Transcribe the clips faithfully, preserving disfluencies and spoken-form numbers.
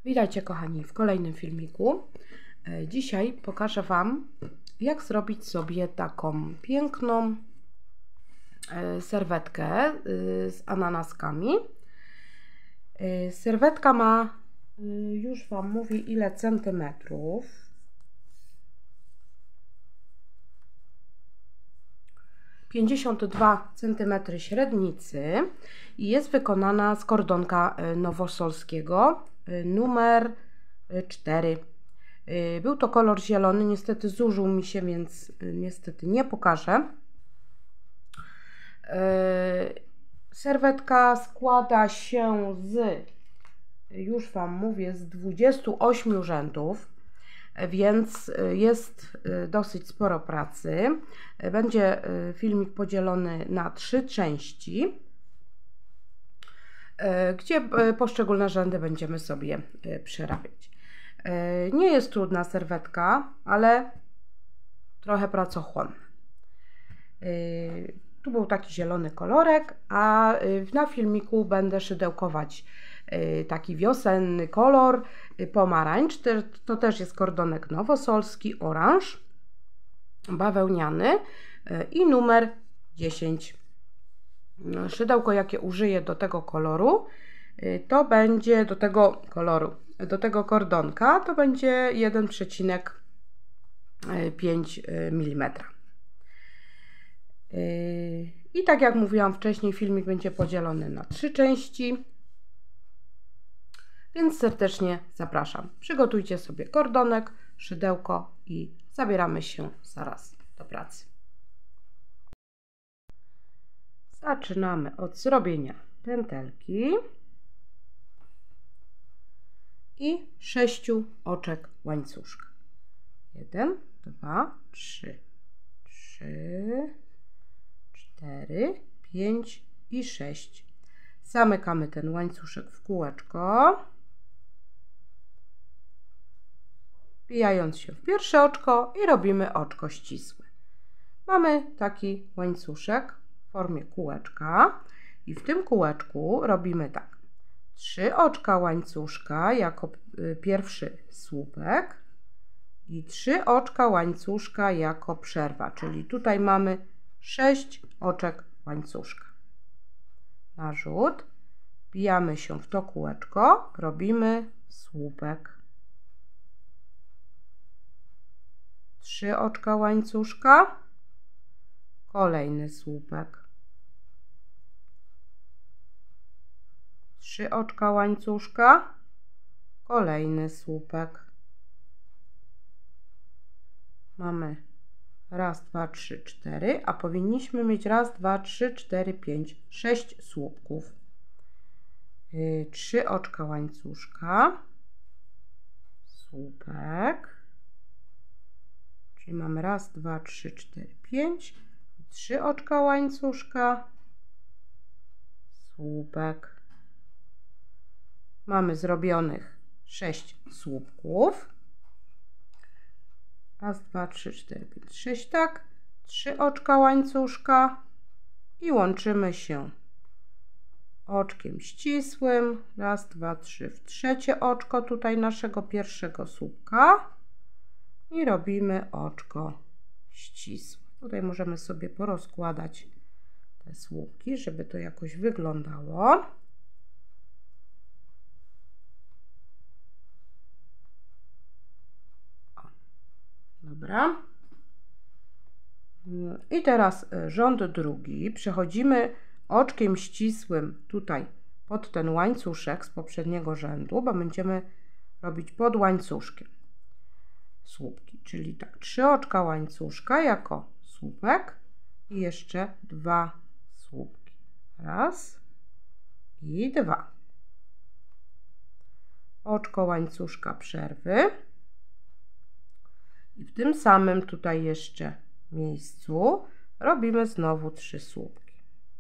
Witajcie kochani w kolejnym filmiku. Dzisiaj pokażę Wam, jak zrobić sobie taką piękną serwetkę z ananaskami. Serwetka ma, już Wam mówię, ile centymetrów. pięćdziesiąt dwa centymetry średnicy i jest wykonana z kordonka nowosolskiego numer cztery. Był to kolor zielony, niestety zużył mi się, więc niestety nie pokażę. Serwetka składa się z, już Wam mówię, z dwudziestu ośmiu rzędów, więc jest dosyć sporo pracy. Będzie filmik podzielony na trzy części, gdzie poszczególne rzędy będziemy sobie przerabiać. Nie jest trudna serwetka, ale trochę pracochłonna. Tu był taki zielony kolorek, a na filmiku będę szydełkować taki wiosenny kolor, pomarańcz, to też jest kordonek nowosolski, oranż, bawełniany i numer dziesięć. Szydełko, jakie użyję do tego koloru, to będzie do tego koloru, do tego kordonka, to będzie jeden przecinek pięć milimetra. I tak jak mówiłam wcześniej, filmik będzie podzielony na trzy części, więc serdecznie zapraszam. Przygotujcie sobie kordonek, szydełko i zabieramy się zaraz do pracy. Zaczynamy od zrobienia pętelki i sześciu oczek łańcuszka. jeden, dwa, trzy, trzy, cztery, pięć i sześć. Zamykamy ten łańcuszek w kółeczko, wbijając się w pierwsze oczko i robimy oczko ścisłe. Mamy taki łańcuszek w formie kółeczka i w tym kółeczku robimy tak. Trzy oczka łańcuszka jako pierwszy słupek i trzy oczka łańcuszka jako przerwa, czyli tutaj mamy sześć oczek łańcuszka. Narzut, wbijamy się w to kółeczko, robimy słupek. Trzy oczka łańcuszka, kolejny słupek. Trzy oczka łańcuszka, kolejny słupek. Mamy raz, dwa, trzy, cztery, a powinniśmy mieć raz, dwa, trzy, cztery, pięć, sześć słupków. Yy, trzy oczka łańcuszka, słupek, czyli mamy raz, dwa, trzy, cztery, pięć, trzy oczka łańcuszka, słupek. Mamy zrobionych sześć słupków. Raz, dwa, trzy, cztery, pięć, sześć, tak. Trzy oczka łańcuszka i łączymy się oczkiem ścisłym. Raz, dwa, trzy w trzecie oczko tutaj naszego pierwszego słupka i robimy oczko ścisłe. Tutaj możemy sobie porozkładać te słupki, żeby to jakoś wyglądało. Dobra. I teraz rząd drugi. Przechodzimy oczkiem ścisłym tutaj pod ten łańcuszek z poprzedniego rzędu, bo będziemy robić pod łańcuszkiem słupki, czyli tak, trzy oczka łańcuszka jako słupek i jeszcze dwa słupki. Raz i dwa. Oczko łańcuszka przerwy. I w tym samym tutaj jeszcze miejscu robimy znowu trzy słupki.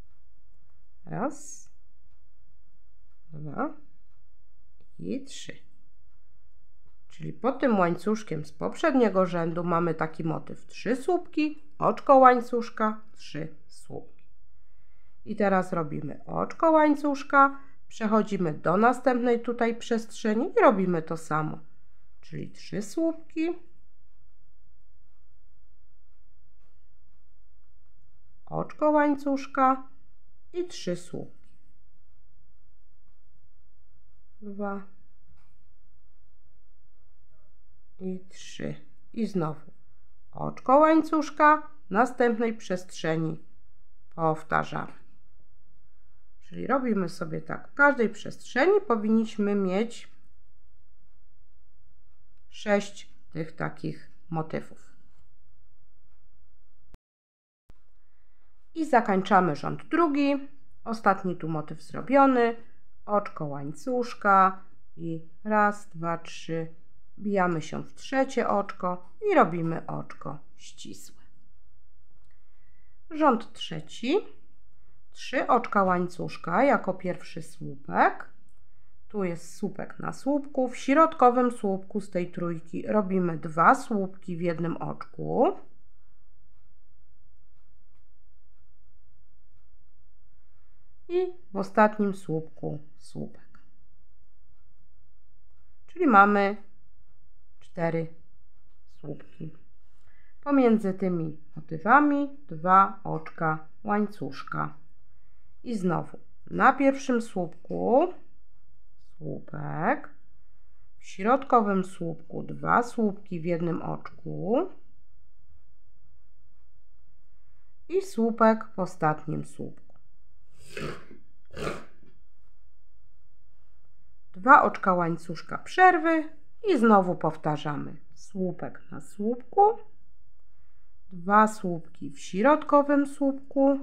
Raz, dwa i trzy. Czyli pod tym łańcuszkiem z poprzedniego rzędu mamy taki motyw: trzy słupki, oczko łańcuszka, trzy słupki. I teraz robimy oczko łańcuszka, Przechodzimy do następnej tutaj przestrzeni i robimy to samo, czyli trzy słupki, oczko łańcuszka i trzy słupki. Dwa i trzy. I znowu oczko łańcuszka, następnej przestrzeni powtarzamy. Czyli robimy sobie tak. W każdej przestrzeni powinniśmy mieć sześć tych takich motywów. I zakończamy rząd drugi. Ostatni tu motyw zrobiony. Oczko łańcuszka i raz, dwa, trzy. Wbijamy się w trzecie oczko i robimy oczko ścisłe. Rząd trzeci. Trzy oczka łańcuszka jako pierwszy słupek. Tu jest słupek na słupku. W środkowym słupku z tej trójki robimy dwa słupki w jednym oczku. I w ostatnim słupku słupek. Czyli mamy cztery słupki. Pomiędzy tymi motywami dwa oczka łańcuszka. I znowu na pierwszym słupku słupek, w środkowym słupku dwa słupki w jednym oczku i słupek w ostatnim słupku. Dwa oczka łańcuszka przerwy i znowu powtarzamy słupek na słupku, dwa słupki w środkowym słupku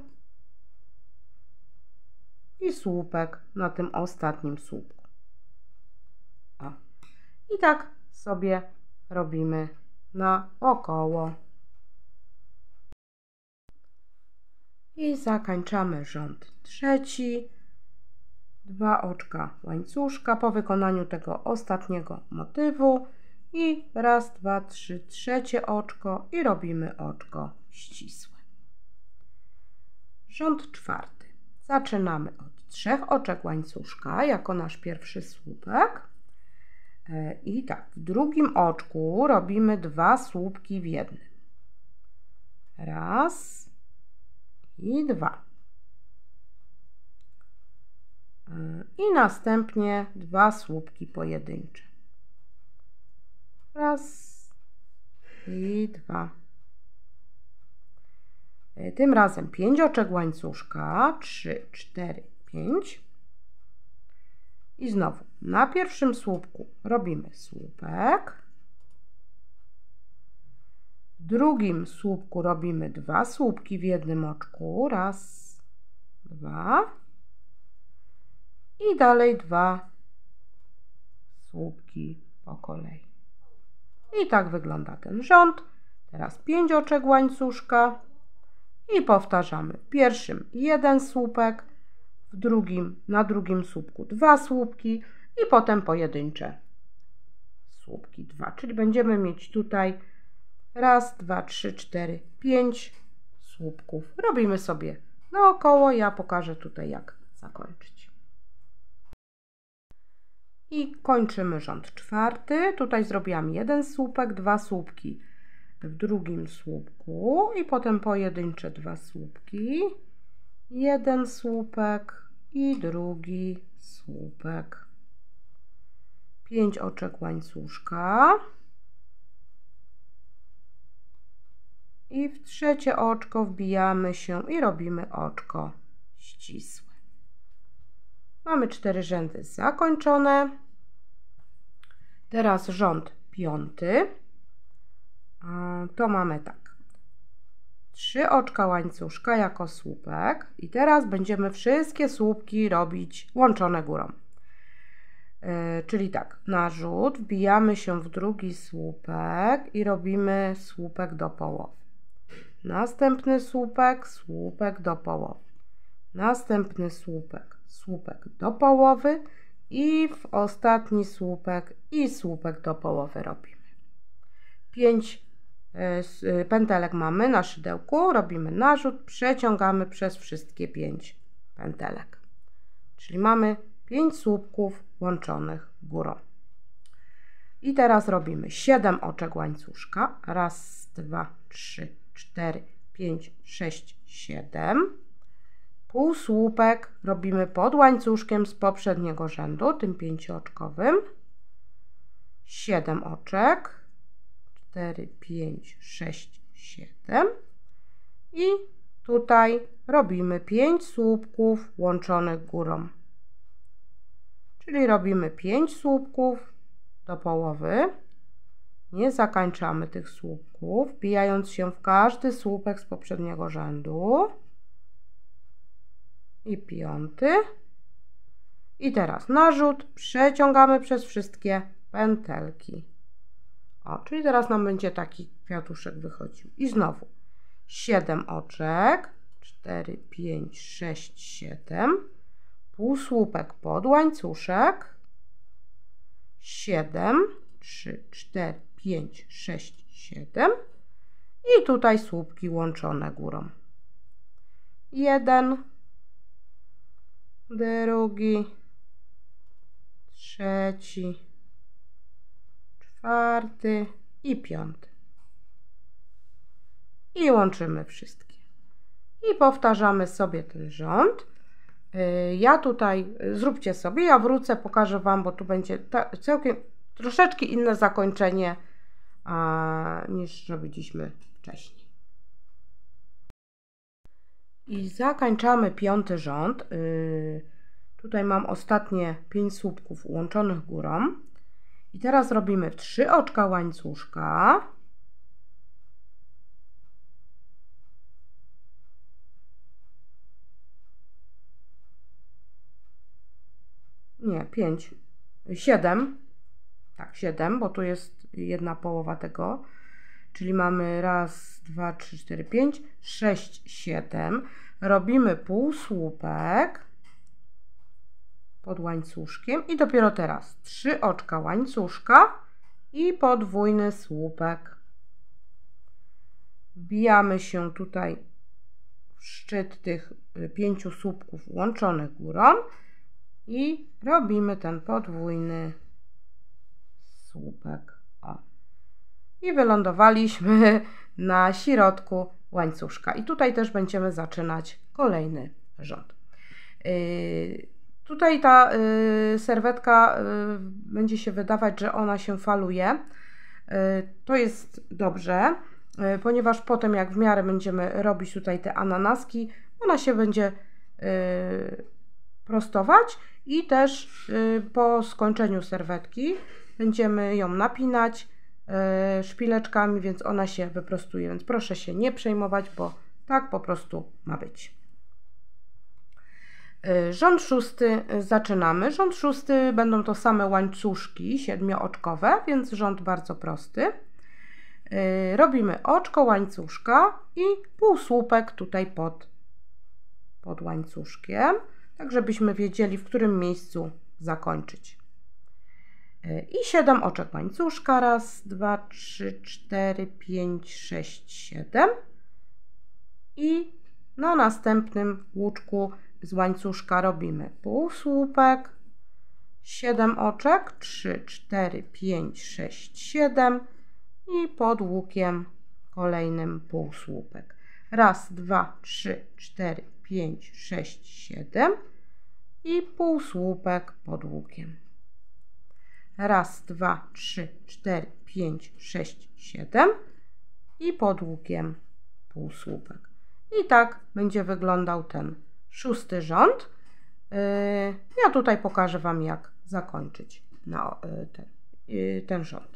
i słupek na tym ostatnim słupku. O. I tak sobie robimy naokoło. I zakończamy rząd trzeci. Dwa oczka łańcuszka po wykonaniu tego ostatniego motywu i raz, dwa, trzy, trzecie oczko i robimy oczko ścisłe. Rząd czwarty. Zaczynamy od trzech oczek łańcuszka jako nasz pierwszy słupek. I tak, w drugim oczku robimy dwa słupki w jednym. Raz i dwa. I następnie dwa słupki pojedyncze. Raz i dwa. Tym razem pięć oczek łańcuszka. Trzy, cztery, pięć. I znowu na pierwszym słupku robimy słupek. W drugim słupku robimy dwa słupki w jednym oczku. Raz, dwa. I dalej dwa słupki po kolei. I tak wygląda ten rząd. Teraz pięć oczek łańcuszka i powtarzamy. W pierwszym jeden słupek, w drugim, na drugim słupku dwa słupki i potem pojedyncze słupki dwa. Czyli będziemy mieć tutaj raz, dwa, trzy, cztery, pięć słupków. Robimy sobie naokoło. Ja pokażę tutaj, jak zakończyć. I kończymy rząd czwarty. Tutaj zrobiłam jeden słupek, dwa słupki w drugim słupku i potem pojedyncze dwa słupki. Jeden słupek i drugi słupek. Pięć oczek łańcuszka. I w trzecie oczko wbijamy się i robimy oczko ścisłe. Mamy cztery rzędy zakończone. Teraz rząd piąty. To mamy tak. Trzy oczka łańcuszka jako słupek. I teraz będziemy wszystkie słupki robić łączone górą. Yy, czyli tak, narzut, wbijamy się w drugi słupek i robimy słupek do połowy. Następny słupek, słupek do połowy. Następny słupek, słupek do połowy i w ostatni słupek i słupek do połowy robimy. Pięć y, pętelek mamy na szydełku, robimy narzut, przeciągamy przez wszystkie pięć pętelek. Czyli mamy pięć słupków łączonych górą. I teraz robimy siedem oczek łańcuszka. Raz, dwa, trzy, cztery, pięć, sześć, siedem. Półsłupek robimy pod łańcuszkiem z poprzedniego rzędu, tym pięciooczkowym. siedem oczek. cztery, pięć, sześć, siedem. I tutaj robimy pięć słupków łączonych górą. Czyli robimy pięć słupków do połowy. Nie zakończamy tych słupków, wbijając się w każdy słupek z poprzedniego rzędu. I piąty. I teraz narzut przeciągamy przez wszystkie pętelki. O, czyli teraz nam będzie taki kwiatuszek wychodził. I znowu siedem oczek. cztery, pięć, sześć, siedem. Półsłupek pod łańcuszek. siedem, trzy, cztery, pięć, sześć, siedem. I tutaj słupki łączone górą. jeden, drugi, trzeci, czwarty i piąty. I łączymy wszystkie. I powtarzamy sobie ten rząd. Ja tutaj, zróbcie sobie, ja wrócę, pokażę Wam, bo tu będzie całkiem troszeczkę inne zakończenie a, niż robiliśmy wcześniej. I zakończamy piąty rząd. Yy, tutaj mam ostatnie pięć słupków łączonych górą. I teraz robimy trzy oczka łańcuszka. Nie, pięć, siedem. Tak, siedem, bo tu jest jedna połowa tego. Czyli mamy raz, dwa, trzy, cztery, pięć, sześć, siedem. Robimy półsłupek pod łańcuszkiem i dopiero teraz trzy oczka łańcuszka i podwójny słupek. Wbijamy się tutaj w szczyt tych pięciu słupków łączonych górą i robimy ten podwójny słupek. O. I wylądowaliśmy na środku łańcuszka. I tutaj też będziemy zaczynać kolejny rząd. Yy, tutaj ta yy, serwetka yy, będzie się wydawać, że ona się faluje. Yy, to jest dobrze, yy, ponieważ potem jak w miarę będziemy robić tutaj te ananaski, ona się będzie yy, prostować i też yy, po skończeniu serwetki będziemy ją napinać szpileczkami, więc ona się wyprostuje, więc proszę się nie przejmować, bo tak po prostu ma być. Rząd szósty zaczynamy. Rząd szósty będą to same łańcuszki siedmiooczkowe, więc rząd bardzo prosty. Robimy oczko łańcuszka i półsłupek tutaj pod, pod łańcuszkiem, tak żebyśmy wiedzieli, w którym miejscu zakończyć. I siedem oczek łańcuszka. Raz, dwa, trzy, cztery, pięć, sześć, siedem. I na następnym łuczku z łańcuszka robimy półsłupek, siedem oczek, trzy, cztery, pięć, sześć, siedem i pod łukiem kolejnym półsłupek. Raz, dwa, trzy, cztery, pięć, sześć, siedem i półsłupek pod łukiem. Raz, dwa, trzy, cztery, pięć, sześć, siedem i pod łukiem półsłupek. I tak będzie wyglądał ten szósty rząd. Ja tutaj pokażę Wam, jak zakończyć na ten, ten rząd.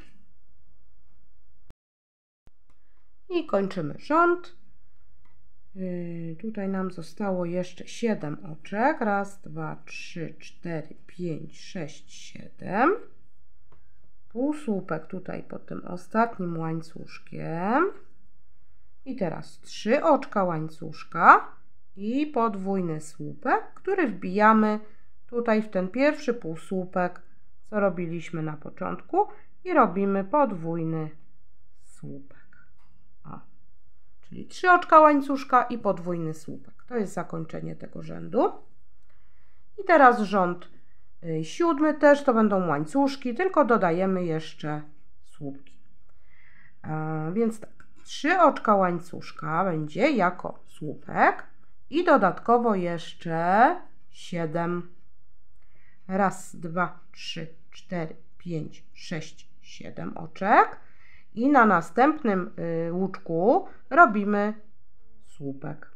I kończymy rząd. Tutaj nam zostało jeszcze siedem oczek. Raz, dwa, trzy, cztery, pięć, sześć, siedem. Półsłupek tutaj pod tym ostatnim łańcuszkiem. I teraz trzy oczka łańcuszka i podwójny słupek, który wbijamy tutaj w ten pierwszy półsłupek, co robiliśmy na początku, i robimy podwójny słupek. O. Czyli trzy oczka łańcuszka i podwójny słupek. To jest zakończenie tego rzędu. I teraz rząd siódmy też to będą łańcuszki, tylko dodajemy jeszcze słupki. Więc tak, trzy oczka łańcuszka będzie jako słupek i dodatkowo jeszcze siedem. Raz, dwa, trzy, cztery, pięć, sześć, siedem oczek. I na następnym łuczku robimy słupek.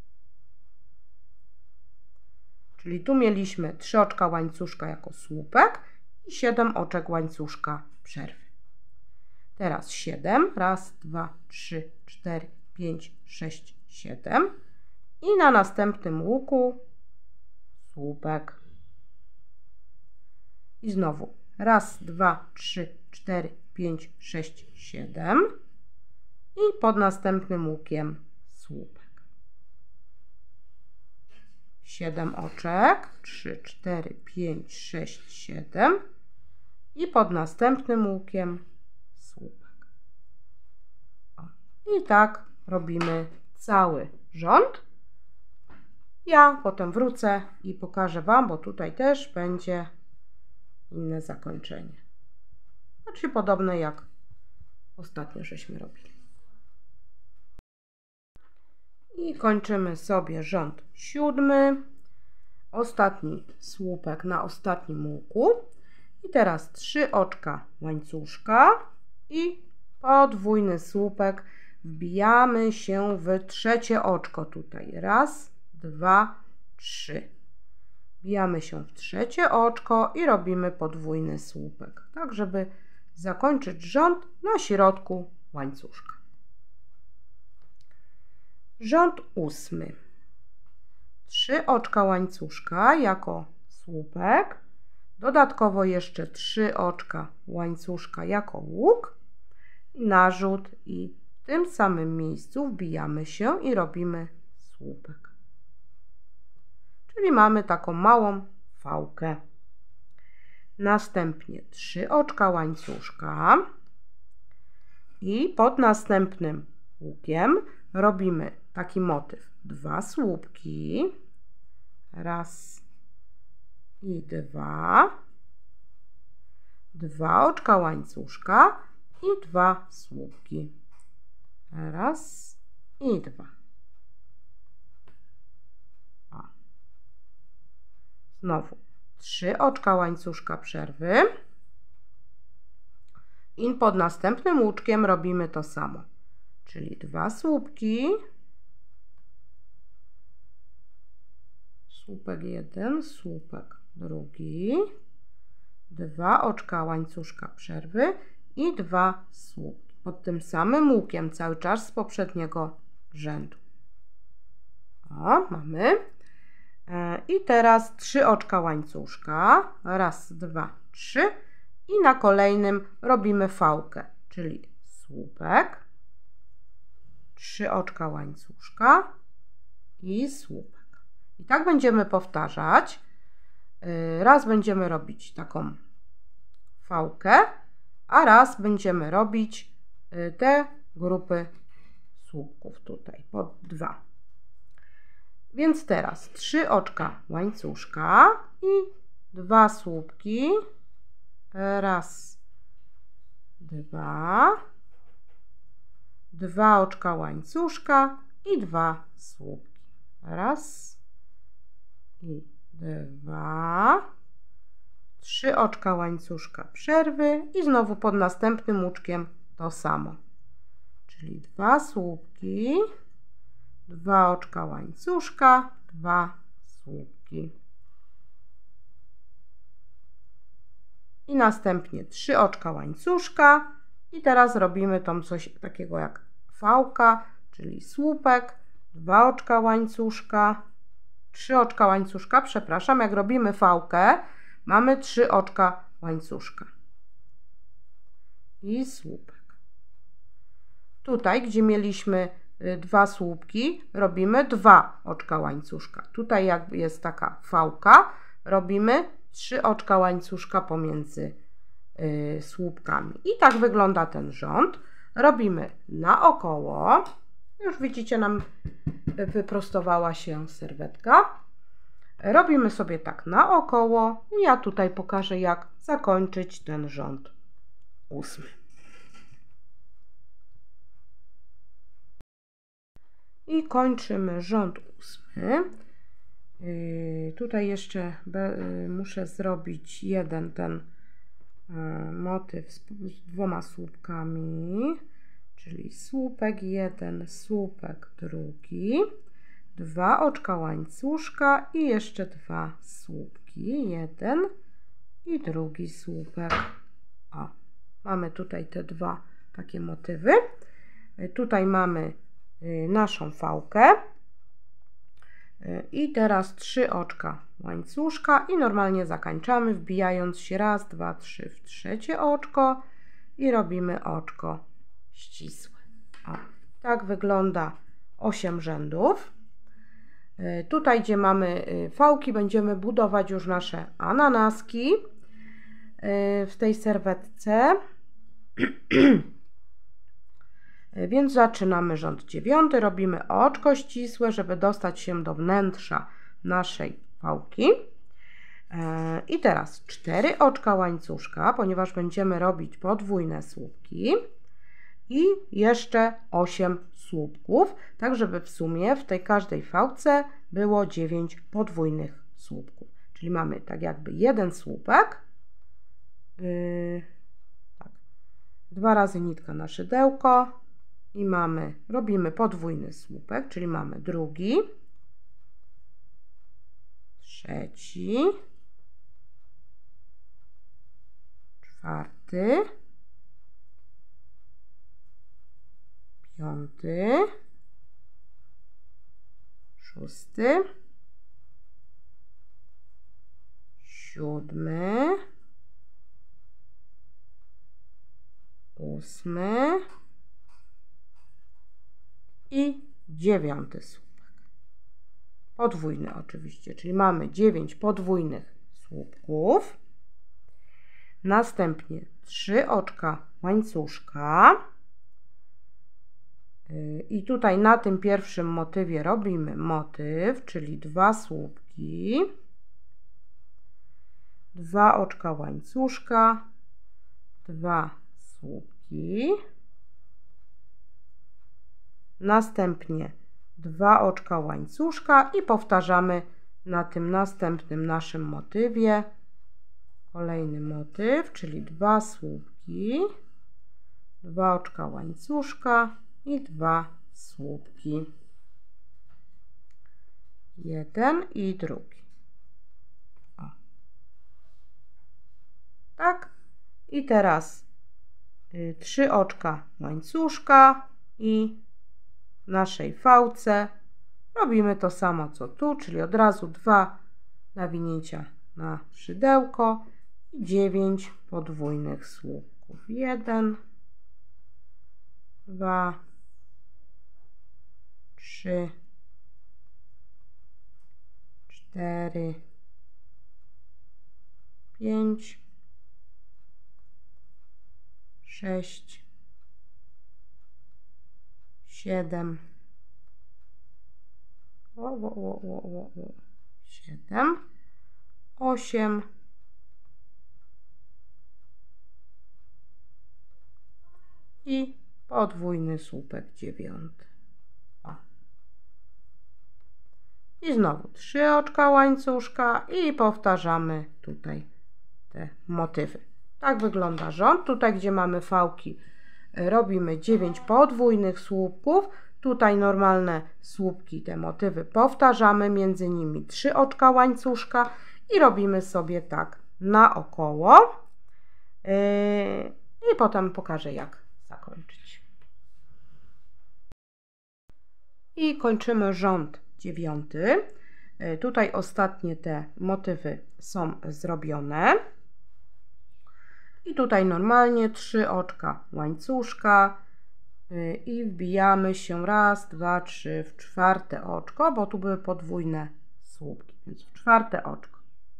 Czyli tu mieliśmy trzy oczka łańcuszka jako słupek i siedem oczek łańcuszka przerwy. Teraz siedem. Raz, dwa, trzy, cztery, pięć, sześć, siedem. I na następnym łuku słupek. I znowu raz, dwa, trzy, cztery, pięć, sześć, siedem. I pod następnym łukiem słupek. siedem oczek. trzy, cztery, pięć, sześć, siedem. I pod następnym łukiem słupek. O. I tak robimy cały rząd. Ja potem wrócę i pokażę Wam, bo tutaj też będzie inne zakończenie. Znaczy podobne jak ostatnio żeśmy robili. I kończymy sobie rząd siódmy. Ostatni słupek na ostatnim łuku. I teraz trzy oczka łańcuszka i podwójny słupek. Wbijamy się w trzecie oczko tutaj. Raz, dwa, trzy. Wbijamy się w trzecie oczko i robimy podwójny słupek. Tak, żeby zakończyć rząd na środku łańcuszka. Rząd ósmy. Trzy oczka łańcuszka jako słupek. Dodatkowo jeszcze trzy oczka łańcuszka jako łuk. Narzut i w tym samym miejscu wbijamy się i robimy słupek. Czyli mamy taką małą fałkę. Następnie trzy oczka łańcuszka i pod następnym łukiem robimy taki motyw. Dwa słupki. Raz i dwa. Dwa oczka łańcuszka i dwa słupki. Raz i dwa. O. Znowu trzy oczka łańcuszka przerwy. I pod następnym łuczkiem robimy to samo. Czyli dwa słupki. Słupek jeden, słupek drugi. Dwa oczka łańcuszka przerwy i dwa słupki. Pod tym samym łukiem cały czas z poprzedniego rzędu. O, mamy. I teraz trzy oczka łańcuszka. Raz, dwa, trzy. I na kolejnym robimy fałkę, czyli słupek. Trzy oczka łańcuszka i słupek. I tak będziemy powtarzać. Raz będziemy robić taką fałkę, a raz będziemy robić te grupy słupków tutaj, po dwa. Więc teraz trzy oczka łańcuszka i dwa słupki. Raz, dwa. Dwa oczka łańcuszka i dwa słupki. Raz i dwa. Trzy oczka łańcuszka przerwy i znowu pod następnym łuczkiem to samo. Czyli dwa słupki, dwa oczka łańcuszka, dwa słupki. I następnie trzy oczka łańcuszka i teraz robimy tam coś takiego jak fałka, czyli słupek, dwa oczka łańcuszka, trzy oczka łańcuszka, przepraszam, jak robimy fałkę, mamy trzy oczka łańcuszka i słupek. Tutaj, gdzie mieliśmy dwa słupki, robimy dwa oczka łańcuszka. Tutaj jak jest taka fałka, robimy trzy oczka łańcuszka pomiędzy y, słupkami. I tak wygląda ten rząd. Robimy naokoło. Już widzicie, nam wyprostowała się serwetka. Robimy sobie tak naokoło i ja tutaj pokażę, jak zakończyć ten rząd ósmy. I kończymy rząd ósmy. Yy, tutaj jeszcze be, yy, muszę zrobić jeden ten yy, motyw z, z dwoma słupkami, czyli słupek jeden, słupek drugi, dwa oczka łańcuszka i jeszcze dwa słupki, jeden i drugi słupek. O, mamy tutaj te dwa takie motywy. Yy, tutaj mamy yy, naszą fałkę. I teraz trzy oczka łańcuszka i normalnie zakończamy, wbijając się raz, dwa, trzy w trzecie oczko i robimy oczko ścisłe. O, tak wygląda osiem rzędów. Tutaj, gdzie mamy fałki, będziemy budować już nasze ananaski w tej serwetce. Więc zaczynamy rząd dziewiąty, robimy oczko ścisłe, żeby dostać się do wnętrza naszej fałki. I teraz cztery oczka łańcuszka, ponieważ będziemy robić podwójne słupki i jeszcze osiem słupków, tak żeby w sumie w tej każdej fałce było dziewięć podwójnych słupków. Czyli mamy tak jakby jeden słupek, yy, tak, dwa razy nitka na szydełko, i mamy, robimy podwójny słupek, czyli mamy drugi, trzeci, czwarty, piąty, szósty, siódmy, ósmy i dziewiąty słupek. Podwójny oczywiście, czyli mamy dziewięć podwójnych słupków. Następnie trzy oczka łańcuszka. I tutaj na tym pierwszym motywie robimy motyw, czyli dwa słupki, dwa oczka łańcuszka, dwa słupki. Następnie dwa oczka łańcuszka i powtarzamy na tym następnym naszym motywie kolejny motyw, czyli dwa słupki, dwa oczka łańcuszka i dwa słupki. Jeden i drugi. O. Tak. I teraz y, trzy oczka łańcuszka i w naszej fałce robimy to samo co tu, czyli od razu dwa nawinięcia na szydełko i dziewięć podwójnych słupków. Jeden, dwa, trzy, cztery, pięć, sześć, siedem, o, o, o, o, o, siedem, osiem, i podwójny słupek dziewiąty. O. I znowu trzy oczka łańcuszka i powtarzamy tutaj te motywy. Tak wygląda rząd. Tutaj, gdzie mamy fałki, robimy dziewięć podwójnych słupków. Tutaj normalne słupki, te motywy powtarzamy, między nimi trzy oczka łańcuszka i robimy sobie tak naokoło. Yy, I potem pokażę, jak zakończyć. I kończymy rząd dziewiąty. Yy, tutaj ostatnie te motywy są zrobione. I tutaj normalnie trzy oczka łańcuszka yy, i wbijamy się raz, dwa, trzy w czwarte oczko, bo tu były podwójne słupki, więc w czwarte oczko.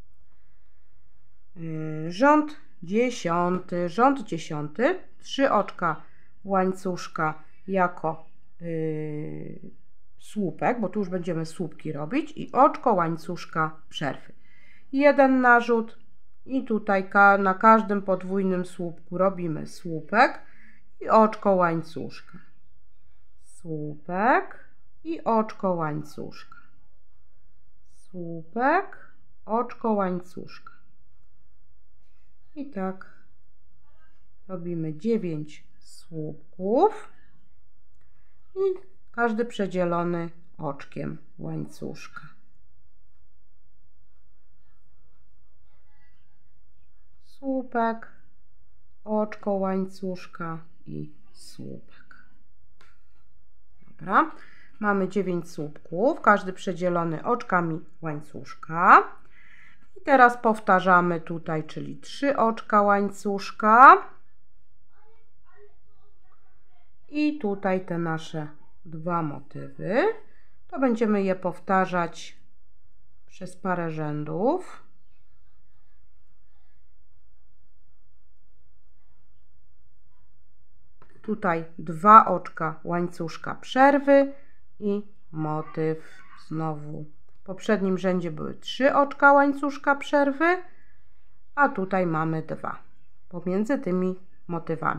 Yy, rząd dziesiąty. Rząd dziesiąty. Trzy oczka łańcuszka jako yy, słupek, bo tu już będziemy słupki robić, i oczko łańcuszka przerwy. Jeden narzut i tutaj na każdym podwójnym słupku robimy słupek i oczko łańcuszka. Słupek i oczko łańcuszka. Słupek, oczko łańcuszka. I tak robimy dziewięć słupków i każdy przedzielony oczkiem łańcuszka. Słupek, oczko łańcuszka i słupek. Dobra, mamy dziewięć słupków, każdy przedzielony oczkami łańcuszka. I teraz powtarzamy tutaj, czyli trzy oczka łańcuszka. I tutaj te nasze dwa motywy. To będziemy je powtarzać przez parę rzędów. Tutaj dwa oczka łańcuszka przerwy i motyw znowu. W poprzednim rzędzie były trzy oczka łańcuszka przerwy, a tutaj mamy dwa pomiędzy tymi motywami.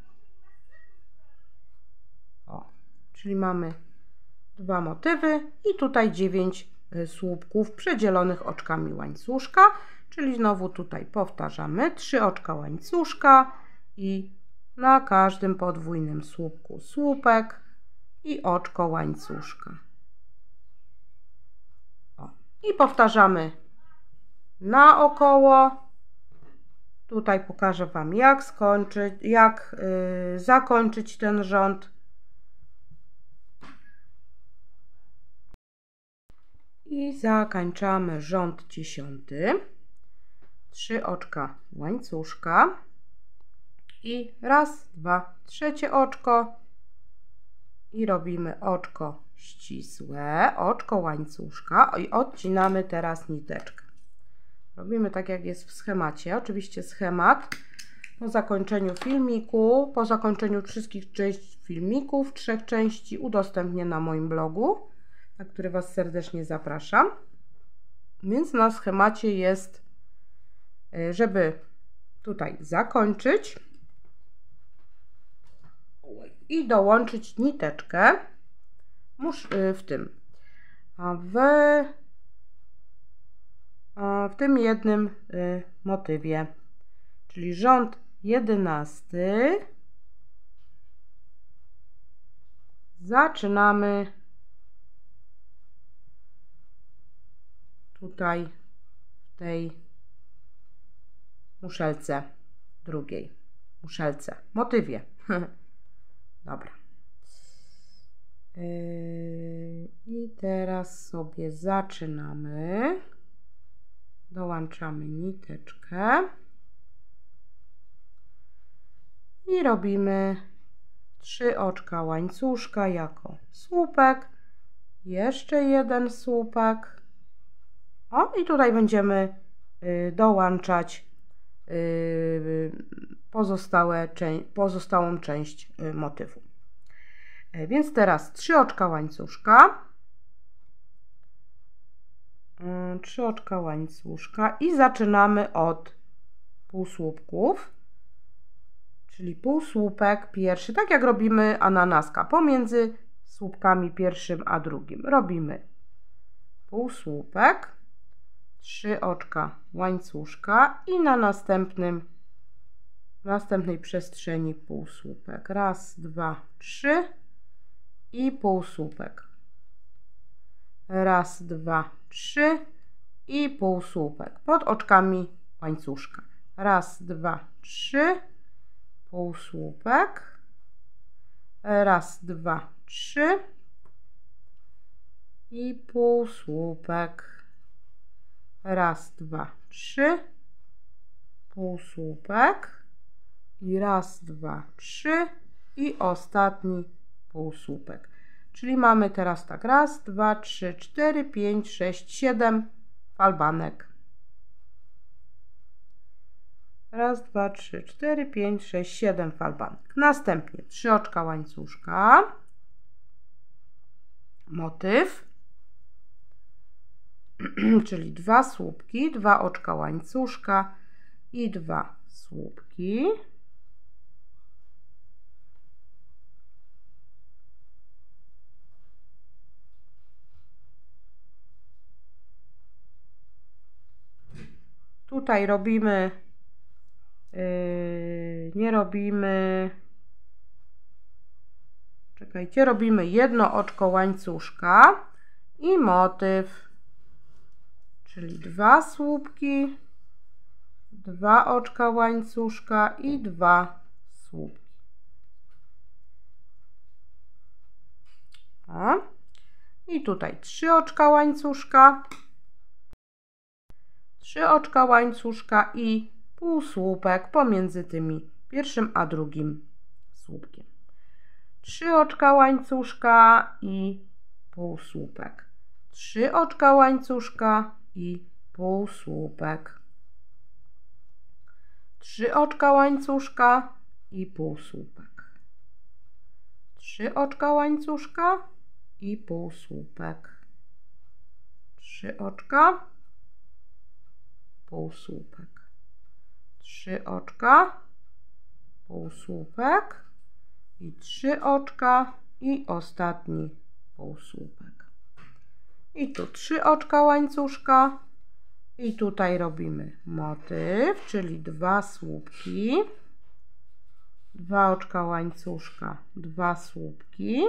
O, czyli mamy dwa motywy i tutaj dziewięć słupków przedzielonych oczkami łańcuszka, czyli znowu tutaj powtarzamy trzy oczka łańcuszka i na każdym podwójnym słupku słupek i oczko łańcuszka. O. I powtarzamy naokoło. Tutaj pokażę Wam, jak skończyć, jak yy, zakończyć ten rząd. I zakończamy rząd dziesiąty. Trzy oczka łańcuszka. I raz, dwa, trzecie oczko i robimy oczko ścisłe, oczko łańcuszka i odcinamy teraz niteczkę. Robimy tak, jak jest w schemacie. Oczywiście schemat po zakończeniu filmiku, po zakończeniu wszystkich części filmików, trzech części udostępnię na moim blogu, na który Was serdecznie zapraszam. Więc na schemacie jest, żeby tutaj zakończyć i dołączyć niteczkę w tym, w, w tym jednym motywie, czyli rząd jedenasty. Zaczynamy tutaj w tej muszelce drugiej, muszelce, motywie. Dobra. Yy, I teraz sobie zaczynamy. Dołączamy niteczkę. I robimy trzy oczka łańcuszka jako słupek. Jeszcze jeden słupek. O, i tutaj będziemy yy, dołączać yy, pozostałe, pozostałą część motywu. Więc teraz trzy oczka łańcuszka, trzy oczka łańcuszka i zaczynamy od półsłupków, czyli półsłupek pierwszy, tak jak robimy ananaska, pomiędzy słupkami pierwszym a drugim robimy półsłupek, trzy oczka łańcuszka i na następnym w następnej przestrzeni półsłupek. Raz, dwa, trzy i półsłupek. Raz, dwa, trzy i półsłupek pod oczkami łańcuszka. Raz, dwa, trzy, półsłupek. Raz, dwa, trzy i półsłupek. Raz, dwa, trzy, półsłupek. I raz, dwa, trzy i ostatni półsłupek. Czyli mamy teraz tak raz, dwa, trzy, cztery, pięć, sześć, siedem falbanek. Raz, dwa, trzy, cztery, pięć, sześć, siedem falbanek. Następnie trzy oczka łańcuszka. motyw, czyli dwa słupki, dwa oczka łańcuszka i dwa słupki. Tutaj robimy, yy, nie robimy, czekajcie, robimy jedno oczko łańcuszka i motyw, czyli dwa słupki, dwa oczka łańcuszka i dwa słupki. O. I tutaj trzy oczka łańcuszka, trzy oczka łańcuszka i półsłupek pomiędzy tymi pierwszym a drugim słupkiem. trzy oczka łańcuszka i półsłupek. trzy oczka łańcuszka i półsłupek. trzy oczka łańcuszka i półsłupek. trzy oczka łańcuszka i półsłupek. trzy oczka, półsłupek. trzy oczka, półsłupek i trzy oczka i ostatni półsłupek. I tu trzy oczka łańcuszka i tutaj robimy motyw, czyli dwa słupki, dwa oczka łańcuszka, dwa słupki.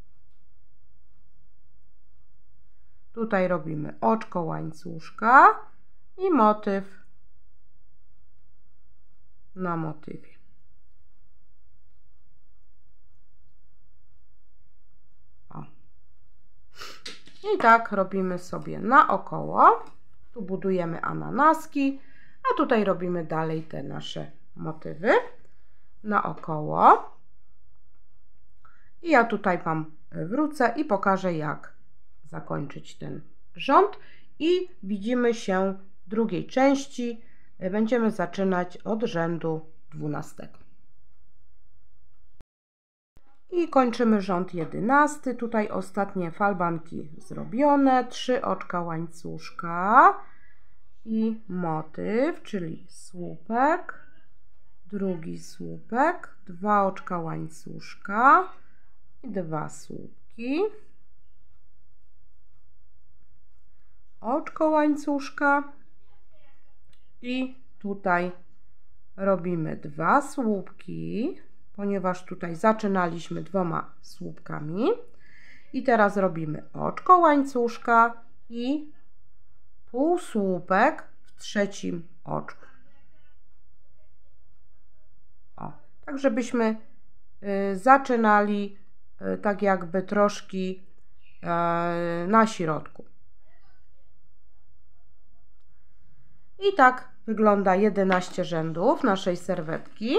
Tutaj robimy oczko łańcuszka i motyw na motywie. O. I tak robimy sobie naokoło. Tu budujemy ananaski, a tutaj robimy dalej te nasze motywy naokoło. I ja tutaj Wam wrócę i pokażę, jak zakończyć ten rząd. I widzimy się w drugiej części. Będziemy zaczynać od rzędu dwunastego. I kończymy rząd jedenasty. Tutaj ostatnie falbanki zrobione. trzy oczka łańcuszka i motyw, czyli słupek, drugi słupek, dwa oczka łańcuszka i dwa słupki. Oczko łańcuszka i tutaj robimy dwa słupki, ponieważ tutaj zaczynaliśmy dwoma słupkami. I teraz robimy oczko łańcuszka i półsłupek w trzecim oczku. O, tak żebyśmy y, zaczynali y, tak jakby troszki y, na środku. I tak wygląda jedenaście rzędów naszej serwetki.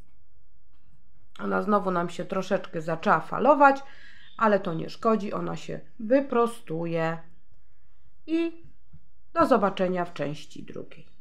Ona znowu nam się troszeczkę zaczęła falować, ale to nie szkodzi, ona się wyprostuje. I do zobaczenia w części drugiej.